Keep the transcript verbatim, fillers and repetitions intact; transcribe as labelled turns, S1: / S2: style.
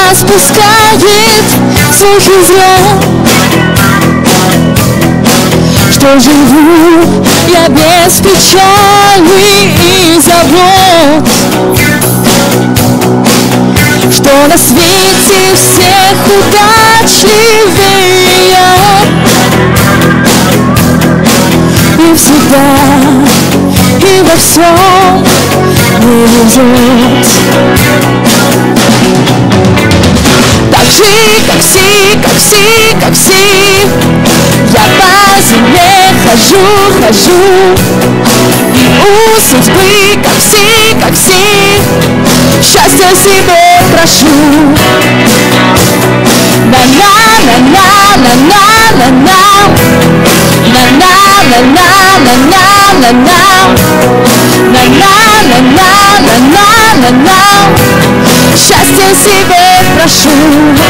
S1: распускает слухи зло, что живу я без печали и забот, что на свете всех удачливее я, и всегда, и во всем не везет. Так же, как все, как все, как все, я по земле хожу, хожу, и у судьбы, как все, как все, счастья себе прошу. На-на-на-на-на-на-на-на, на-на-на-на-на-на-на, на-на-на-на-на-на-на, счастья себе прошу.